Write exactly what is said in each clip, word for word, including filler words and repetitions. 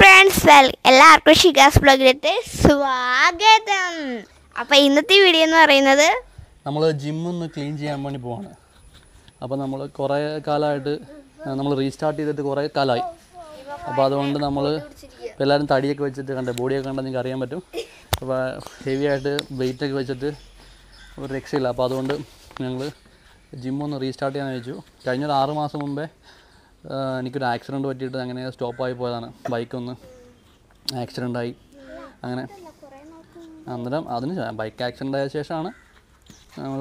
friends, well, എല്ലാവർക്കും ഷിഗാസ് ബ്ലോഗിലേക്ക് സ്വാഗതം. അപ്പോൾ ഇന്നത്തെ വീഡിയോ എന്ന് പറയുന്നത് നമ്മൾ ജിം ഒന്ന് ക്ലീൻ ചെയ്യാൻ വേണ്ടി പോവാണ്. അപ്പോൾ നമ്മൾ കുറേ കാലമായിട്ട് നമ്മൾ റീസ്റ്റാർട്ട് ചെയ്തിട്ട് കുറേ കാലമായി. അപ്പോൾ അതുകൊണ്ട് നമ്മൾ ഇപ്പോൾ എല്ലാവരും തടിയൊക്കെ വെച്ചിട്ട് കണ്ടേ ബോഡിയൊക്കെ കണ്ടാൽ നിങ്ങൾക്ക് അറിയാൻ പറ്റും. അപ്പോൾ ഹെവി ആയിട്ട് വെയിറ്റൊക്കെ വെച്ചിട്ട് ഒരു രക്ഷയില്ല. അപ്പോൾ അതുകൊണ്ട് ഞങ്ങൾ ജിം ഒന്ന് റീസ്റ്റാർട്ട് ചെയ്യാൻ വെച്ചു. കഴിഞ്ഞൊരു ആറ് മാസം മുമ്പേ എനിക്കൊരു ആക്സിഡൻറ്റ് പറ്റിയിട്ട് അങ്ങനെ സ്റ്റോപ്പായി പോയതാണ്. ബൈക്കൊന്ന് ആക്സിഡൻ്റായി അങ്ങനെ. അന്നേരം അതിന് ബൈക്ക് ആക്സിഡൻ്റ് ആയ ശേഷമാണ് നമ്മൾ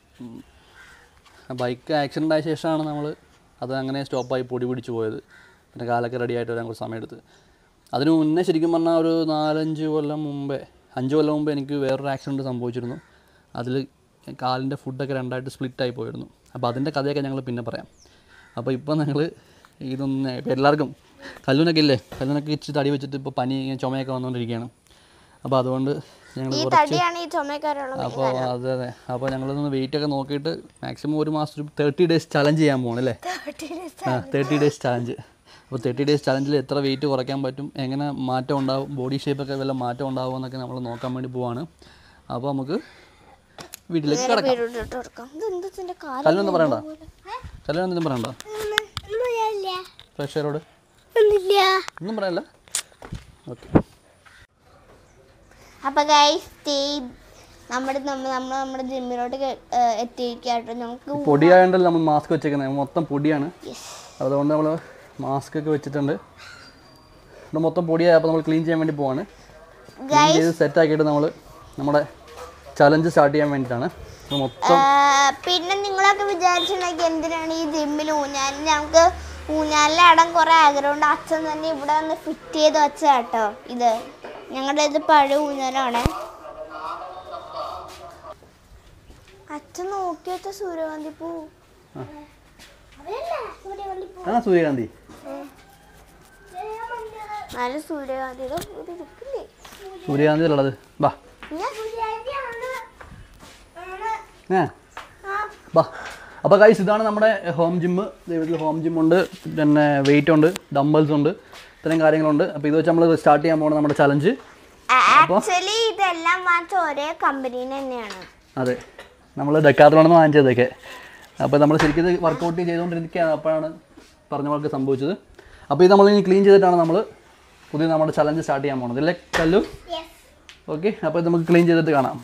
ബൈക്ക് ആക്സിഡൻ്റ് ആയ ശേഷമാണ് നമ്മൾ അത് അങ്ങനെ സ്റ്റോപ്പായി പൊടി പിടിച്ച് പോയത്. പിന്നെ കാലൊക്കെ റെഡി ആയിട്ട് വരാൻ കുറച്ച് സമയം എടുത്ത്. അതിന് മുന്നേ ശരിക്കും പറഞ്ഞാൽ ഒരു നാലഞ്ച് കൊല്ലം മുമ്പേ അഞ്ച് കൊല്ലം മുമ്പേ എനിക്ക് വേറൊരു ആക്സിഡൻറ്റ് സംഭവിച്ചിരുന്നു. അതിൽ കാലിൻ്റെ ഫുഡൊക്കെ രണ്ടായിട്ട് സ്പ്ലിറ്റായി പോയിരുന്നു. അപ്പോൾ അതിൻ്റെ കഥയൊക്കെ ഞങ്ങൾ പിന്നെ പറയാം. അപ്പോൾ ഇപ്പോൾ ഞങ്ങൾ ഇതൊന്ന് ഇപ്പോൾ എല്ലാവർക്കും കല്ലൂനൊക്കെ ഇല്ലേ, കല്ലൂനൊക്കെ ഇച്ചിരി തടി വെച്ചിട്ട് ഇപ്പോൾ പനി ചുമയൊക്കെ വന്നുകൊണ്ടിരിക്കുകയാണ്. അപ്പോൾ അതുകൊണ്ട് ഞങ്ങൾ കുറച്ച് അപ്പോൾ അതെ അതെ അപ്പോൾ ഞങ്ങളൊന്ന് വെയിറ്റൊക്കെ നോക്കിയിട്ട് മാക്സിമം ഒരു മാസം ഒരു തേർട്ടി ഡേയ്സ് ചലഞ്ച് ചെയ്യാൻ പോകണം അല്ലേ? ആ തേർട്ടി ഡേയ്സ് ചലഞ്ച്. അപ്പോൾ തേർട്ടി ഡേയ്സ് ചലഞ്ചിൽ എത്ര വെയിറ്റ് കുറയ്ക്കാൻ പറ്റും, എങ്ങനെ മാറ്റം ഉണ്ടാവും, ബോഡി ഷേപ്പൊക്കെ വല്ല മാറ്റം ഉണ്ടാവുമോ എന്നൊക്കെ നമ്മൾ നോക്കാൻ വേണ്ടി പോവാണ്. അപ്പോൾ നമുക്ക് വീട്ടിലേക്ക് കിടക്കാം. കല്ലൊന്നും പറയണ്ട, കല്ലൊന്നും പറയണ്ട, പ്രേക്ഷകരോട് ഒന്നും പറയല്ല. ഓക്കെ. അപ്പോൾ ഗൈസ് നമ്മുടെ നമ്മൾ നമ്മൾ നമ്മുടെ ജിമ്മിലോട്ട് എത്തിയിരിക്കുകയായിട്ട് നമുക്ക് പൊടിയായതുകൊണ്ടല്ലോ നമ്മൾ മാസ്ക് വെച്ചേക്കുന്നത്, മൊത്തം പൊടിയാണ്. അതുകൊണ്ട് നമ്മൾ മാസ്ക് ഒക്കെ വെച്ചിട്ടുണ്ട്. ഇവിടെ മൊത്തം പൊടിയായി. അപ്പോൾ നമ്മൾ ക്ലീൻ ചെയ്യാൻ വേണ്ടി പോവാണ്. ക്ലീൻ ചെയ്ത് സെറ്റാക്കിയിട്ട് നമ്മൾ നമ്മുടെ ചലഞ്ച് സ്റ്റാർട്ട് ചെയ്യാൻ വേണ്ടിയിട്ടാണ് മൊത്തം. പിന്നെ നിങ്ങളൊക്കെ വിചാരിച്ചിട്ടുണ്ടെങ്കിൽ എന്തിനാണ് ഈ ജിമ്മിൽ ഊഞ്ഞാൽ, ഞങ്ങൾക്ക് ഊഞ്ഞാലിലെ ഇടം കുറേ ആഗ്രഹമുണ്ട്. അച്ഛൻ തന്നെ ഇവിടെ ഒന്ന് ഫിറ്റ് ചെയ്ത് വെച്ച കേട്ടോ. ഇത് ഞങ്ങളുടെ ഇത് പഴയ ഊഞ്ഞാലാണ്. അച്ഛൻ നോക്കി വെച്ച സൂര്യകാന്തി പൂ. സൂര്യകാന്തി നല്ല സൂര്യകാന്തിയുടെ സൂര്യകാന്തി ഉള്ളത്. ബാ ബാ അപ്പോൾ ഗൈസ് ഇതാണ് നമ്മുടെ ഹോം ജിമ്മ്. വീട്ടിൽ ഹോം ജിമ്മുണ്ട്, പിന്നെ വെയിറ്റ് ഉണ്ട്, ഡംബൽസ് ഉണ്ട്, ഇത്രയും കാര്യങ്ങളുണ്ട്. അപ്പോൾ ഇത് വെച്ച് നമ്മൾ സ്റ്റാർട്ട് ചെയ്യാൻ പോകുന്നത് നമ്മുടെ ചലഞ്ച്. ആക്ച്വലി ഇതെല്ലാം വാങ്ങിച്ച ഒരേ കമ്പനിയിൽ തന്നെയാണ്. അതെ, നമ്മൾ ഡെക്കാത്തലോണെന്ന് വാങ്ങിച്ചതൊക്കെ. അപ്പോൾ നമ്മൾ ശരിക്കും ഇത് വർക്കൗട്ട് ചെയ്തുകൊണ്ടിരിക്കുകയാണ്. അപ്പോഴാണ് പറഞ്ഞ പോലെ സംഭവിച്ചത്. അപ്പോൾ ഇത് നമ്മൾ ഇനി ക്ലീൻ ചെയ്തിട്ടാണ് നമ്മൾ പുതിയ നമ്മുടെ ചലഞ്ച് സ്റ്റാർട്ട് ചെയ്യാൻ പോകുന്നത് അല്ലേ കല്ലു? ഓക്കെ. അപ്പോൾ ഇത് നമുക്ക് ക്ലീൻ ചെയ്തിട്ട് കാണാം.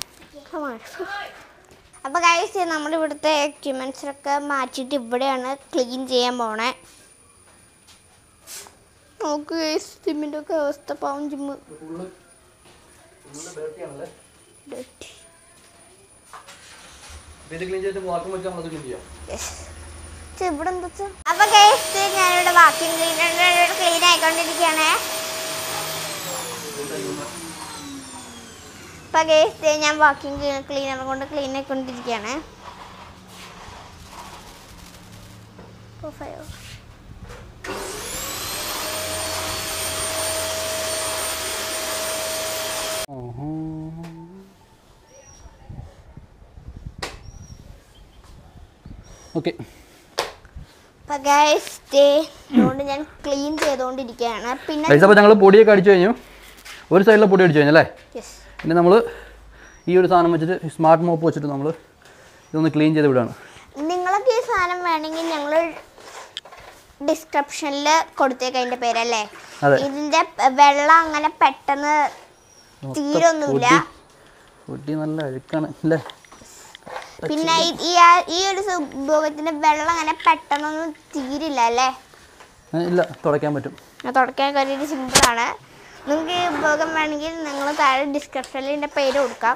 അപ്പോൾ ഗൈസ് നമ്മൾ ഇവിടുത്തെ എക്യുപ്മെൻറ്റ്സൊക്കെ മാറ്റിയിട്ട് ഇവിടെയാണ് ക്ലീൻ ചെയ്യാൻ പോണേ. നോക്ക് ഗൈസ്, ജിമ്മിൻ്റെ ഒക്കെ അവസ്ഥ, പാവം ജിമ്മ്. ഇവിടെ എന്താ വെച്ചാൽ അപ്പോൾ ഗൈസ് ഞാനിവിടെ വാക്കിംഗ് ക്ലീനർ ക്ലീൻ ആയിക്കൊണ്ടിരിക്കുകയാണേ. അപ്പോൾ ഗൈസ് ഞാൻ വാക്കിംഗ് ക്ലീനർ കൊണ്ട് ക്ലീൻ ആയിക്കൊണ്ടിരിക്കുകയാണ്. ഓക്കെ. അപ്പോൾ ഗൈസ് അതുകൊണ്ട് ഞാൻ ക്ലീൻ ചെയ്തുകൊണ്ടിരിക്കുകയാണ്. പിന്നെ അപ്പോൾ ഞങ്ങൾ പൊടിയൊക്കെ അടിച്ചു കഴിഞ്ഞു. ഒരു സൈഡിലെ പൊടി അടിച്ചു കഴിഞ്ഞല്ലേ? പിന്നെ നമ്മൾ ഈ ഒരു സാധനം വെച്ചിട്ട് സ്മാർട്ട് മോപ്പ് വെച്ചിട്ട് നമ്മൾ ഇതൊന്ന് ക്ലീൻ ചെയ്ത് വിടുകയാണ്. നിങ്ങൾക്ക് ഈ സാധനം വേണമെങ്കിൽ ഞങ്ങൾ ഡിസ്ക്രിപ്ഷനിൽ കൊടുത്തേക്ക് അതിൻ്റെ പേരല്ലേ. ഇതിൻ്റെ വെള്ളം അങ്ങനെ പെട്ടെന്ന് തീരൊന്നുമില്ല. പൊടി നല്ല അഴുക്കാണ് അല്ലേ? പിന്നെ ഈ ഈ ഒരു ഉപയോഗത്തിൻ്റെ വെള്ളം അങ്ങനെ പെട്ടെന്നൊന്നും തീരില്ല അല്ലേ? ഇല്ല, തുടയ്ക്കാൻ പറ്റും. തുടയ്ക്കാൻ കാര്യമായിട്ട് സിമ്പിളാണ്. നിങ്ങൾക്ക് ഈ ഉപയോഗം വേണമെങ്കിൽ നിങ്ങൾ താഴെ ഡിസ്ക്രിപ്ഷനിൽ ഇതിൻ്റെ പേര് കൊടുക്കാം.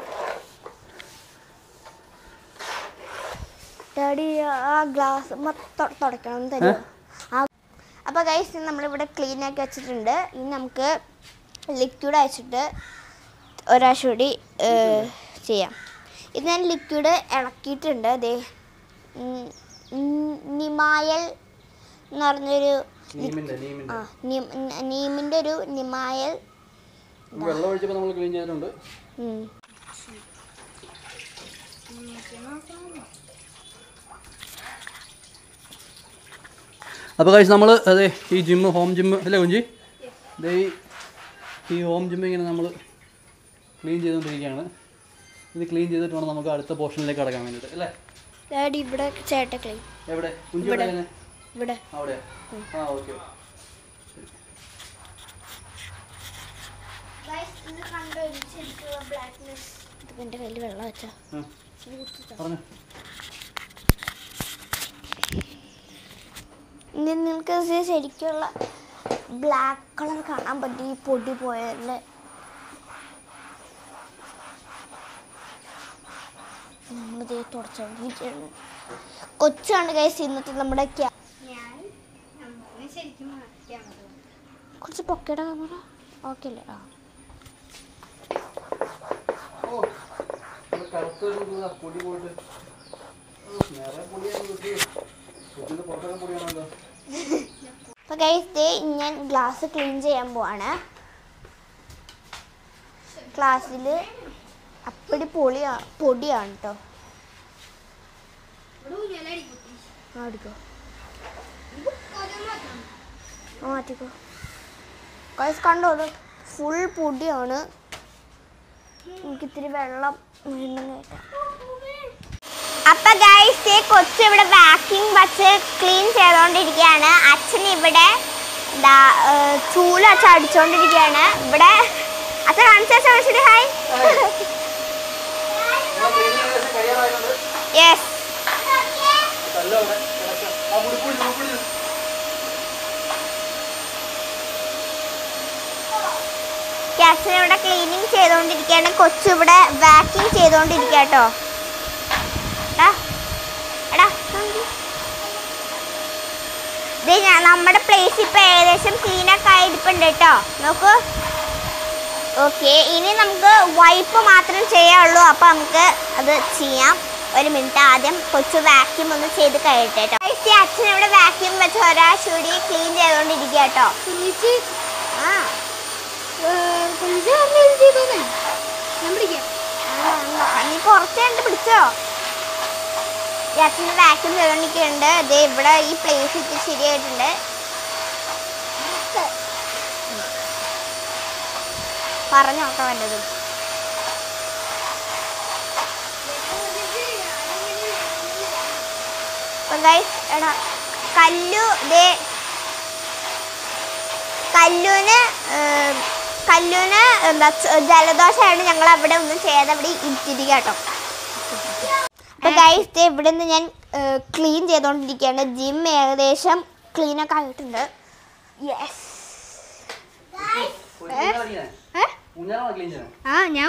ഡാഡി ആ ഗ്ലാസ് മൊത്തം തുടയ്ക്കണം തരുമോ? ആ അപ്പോൾ ഗൈസ് നമ്മളിവിടെ ക്ലീൻ ആക്കി വെച്ചിട്ടുണ്ട്. ഇനി നമുക്ക് ലിക്വിഡ് അയച്ചിട്ട് ഒരാഴ്ച കൂടി ചെയ്യാം. ഇത് ഞാൻ ലിക്വിഡ് ഇളക്കിയിട്ടുണ്ട്. അതേ നിമായൽ എന്ന് പറഞ്ഞൊരു ആ നീമിൻ്റെ ഒരു നിമായൽ വെള്ളം ഒഴിച്ചപ്പോൾ നമ്മൾ ക്ലീൻ ചെയ്തിട്ടുണ്ട്. അപ്പോൾ കഴിച്ച് നമ്മൾ അതെ ഈ ജിമ്മ് ഹോം ജിമ്മ് അല്ലേ കുഞ്ചി, ഈ ഈ ഹോം ജിം ഇങ്ങനെ നമ്മൾ ക്ലീൻ ചെയ്തുകൊണ്ടിരിക്കുകയാണ്. ഇത് ക്ലീൻ ചെയ്തിട്ട് വേണം നമുക്ക് അടുത്ത പോർഷനിലേക്ക് കടക്കാൻ വേണ്ടിയിട്ട് അല്ലേ? ഡാഡി ഇവിടെ ചേട്ട ക്ലീൻ എവിടെ ഇവിടെ ഇവിടെ അവിടെ ആ ഓക്കെ. എൻ്റെ കയ്യിൽ വെള്ളം വെച്ചാ നിങ്ങൾക്ക് ശരിക്കുള്ള ബ്ലാക്ക് കളർ കാണാൻ പറ്റി ഈ പൊടി പോയല്ലേ. നമ്മളിത് തുടച്ചോണ്ടിരിക്കുകയാണ്. കൊച്ചാണ് ഗൈസ് ഇന്നത്തെ നമ്മുടെ കുറച്ച് പൊക്കയുടെ ക്യാമറ ഓക്കെ അല്ലേ? ആ അപ്പൊ ഗൈസ് ദേ ഞാൻ ഗ്ലാസ് ക്ലീൻ ചെയ്യാൻ പോവാണ്. ഗ്ലാസ്സിൽ അപ്പടി പൊളിയാ പൊടിയാണ് കേട്ടോ. അടിക്കോ ആ മാറ്റിക്കോ ഗൈസ് കണ്ടോളൂ ഫുൾ പൊടിയാണ്. എനിക്ക് ഇത്തിരി വെള്ളം വീണ്ടും. അപ്പൊ ഗൈസ് കൊച്ചു ഇവിടെ വാക്യൂം വച്ച് ക്ലീൻ ചെയ്തോണ്ടിരിക്കുകയാണ്. അച്ഛൻ ഇവിടെ ചൂല് വെച്ച് അടിച്ചോണ്ടിരിക്കുകയാണ്. ഇവിടെ അച്ഛൻ കാണിച്ചു ഹായ്. യെസ് അച്ഛൻ ഇവിടെ ക്ലീനിങ് ചെയ്തോണ്ടിരിക്കുകയാണ്. കൊച്ചു ഇവിടെ വാക്യൂം ചെയ്തോണ്ടിരിക്കുക കേട്ടോ. നമ്മുടെ പ്ലേസ് ഇപ്പൊ ഏകദേശം ക്ലീനൊക്കെ ആയിരിപ്പുണ്ട് കേട്ടോ. നോക്കൂ. ഓക്കെ ഇനി നമുക്ക് വൈപ്പ് മാത്രം ചെയ്യാനുള്ളൂ. അപ്പൊ നമുക്ക് അത് ചെയ്യാം. ഒരു മിനിറ്റ് ആദ്യം കൊച്ചു വാക്യൂം ഒന്ന് ചെയ്ത് കഴിയട്ടെ കേട്ടോ. അച്ഛൻ ഇവിടെ വാക്യൂം വെച്ച് ഒരാഴ്ച കൂടി ക്ലീൻ ചെയ്തോണ്ടിരിക്കുക കേട്ടോ. ആ നീ കുറച്ചുണ്ട് പിടിച്ചോ. അച്ഛന് വാക്യൂം ചെയ്തോണ്ടിരിക്കുന്നുണ്ട്. ഇത് ഇവിടെ ഈ പ്ലേസ് ഇട്ട് ശരിയായിട്ടുണ്ട്. പറഞ്ഞോട്ടോ വല്ലതും. എടാ കല്ലു ദേ കല്ലുവിന് കല്ലുവിന് എന്താ ജലദോഷമായിട്ട് ഞങ്ങൾ അവിടെ ഒന്നും ചെയ്യാതെ അവിടെ ഇട്ടിരിക്കുക കേട്ടോ. അപ്പൊ ഗൈസ് ഇവിടെ നിന്ന് ഞാൻ ക്ലീൻ ചെയ്തോണ്ടിരിക്കുകയാണ്. ജിം ഏകദേശം ക്ലീനൊക്കെ ആയിട്ടുണ്ട്. യെസ് ആ ഞാൻ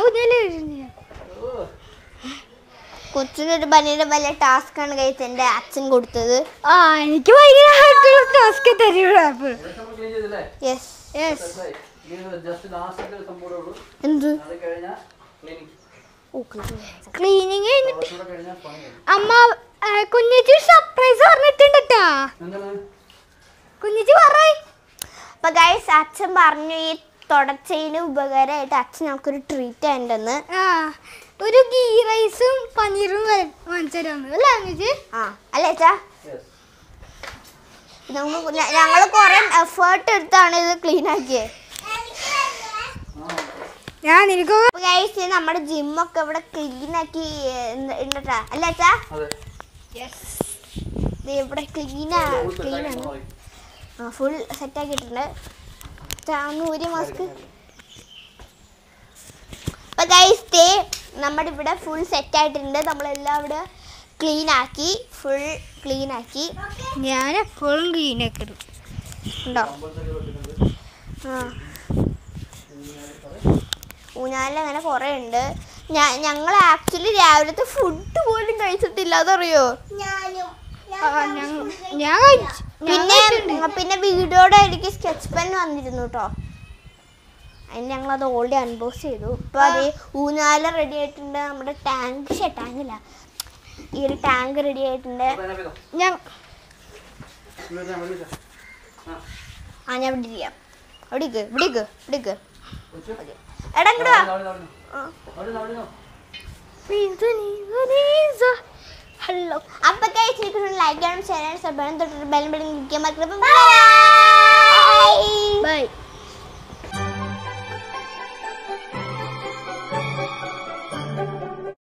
കൊച്ചിനൊരു ഭയങ്കര വലിയ ടാസ്ക് ആണ് ഗൈസ് എന്റെ അച്ഛൻ കൊടുത്തത്. ആ എനിക്ക് ഭയങ്കര ടാസ്ക് എന്ത് ക്ലീനിങ് അമ്മ കുഞ്ഞിച്ച് സർപ്രൈസ് പറഞ്ഞിട്ടുണ്ട്. കുഞ്ഞിച്ച് പറ. അപ്പൊ ഗൈസ് അച്ഛൻ പറഞ്ഞു ഈ തുടച്ചതിന് ഉപകാരമായിട്ട് അച്ഛൻ നമുക്കൊരു ട്രീറ്റ് ഉണ്ടെന്ന്. ഒരു ഗീ റൈസും പനീറും വാങ്ങിച്ചു അല്ലേ ആ അല്ലേ അച്ഛാ? ഞങ്ങൾ കുറെ എഫേർട്ട് എടുത്താണ് ഇത് ക്ലീൻ ആക്കിയത്. ഞാൻ എനിക്ക് നമ്മുടെ ജിമ്മൊക്കെ ഇവിടെ ക്ലീൻ ആക്കി ഉണ്ടട്ടാ അല്ലേ അച്ഛാ? ഇവിടെ ക്ലീനാ ക്ലീനാണ്. ആ ഫുൾ സെറ്റ് ആക്കിയിട്ടുണ്ട്. നൂരി മാസ്ക്. അപ്പൊ ഗൈസ് ദേ നമ്മുടെ ഇവിടെ ഫുൾ സെറ്റ് ആയിട്ടുണ്ട്. നമ്മളെല്ലാം ഇവിടെ ക്ലീൻ ആക്കി ഫുൾ ക്ലീൻ ആക്കി. ഞാൻ എപ്പോഴും ക്ലീൻ ആക്കി ഉണ്ടോ? ആ ഊഞ്ഞാലിൽ അങ്ങനെ കുറേ ഉണ്ട്. ഞങ്ങൾ ആക്ച്വലി രാവിലത്തെ ഫുഡ് പോലും കഴിച്ചിട്ടില്ല അതറിയോ? പിന്നെ പിന്നെ വീഡിയോയുടെ ഇടയ്ക്ക് സ്കെച്ച് പെൻ വന്നിരുന്നു കേട്ടോ. അതിന് ഞങ്ങളത് ഓൾറെഡി അൺബോക്സ് ചെയ്തു. ഇപ്പൊ അത് ഊഞ്ഞാല റെഡി ആയിട്ടുണ്ട്. നമ്മുടെ ടാങ്ക് ഷേ ടാങ്കില്ല ഈ ഒരു ടാങ്ക് റെഡി ആയിട്ടുണ്ട്. ഞാൻ ആ ഞാൻ ഇവിടെ ഇരിക്കാം. അവിടേക്ക് ഇവിടേക്ക് ഇവിടേക്ക് എടാ ഹലോ. അപ്പൊ ലൈക്ക് ചെയ്യണം, ഷെയർ ചെയ്യണം, സബ്സ്ക്രൈബ് ചെയ്യണം, തൊട്ടിട്ട് ബെൽ ബട്ടൺ ക്ലിക്ക് ചെയ്യാൻ മറക്കരുത്. ബൈ.